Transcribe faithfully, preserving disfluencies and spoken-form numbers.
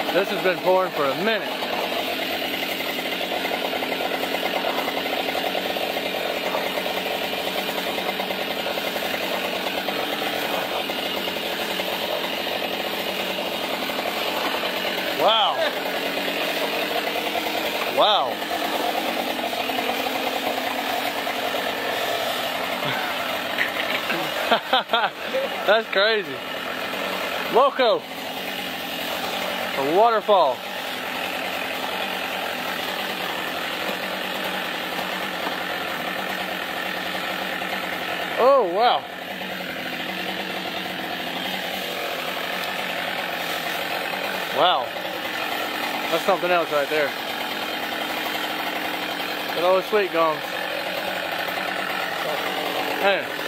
This has been pouring for a minute. Wow. Wow. That's crazy. Loco. A waterfall. Oh, wow. Wow. That's something else right there. Good old sweet gums. Man.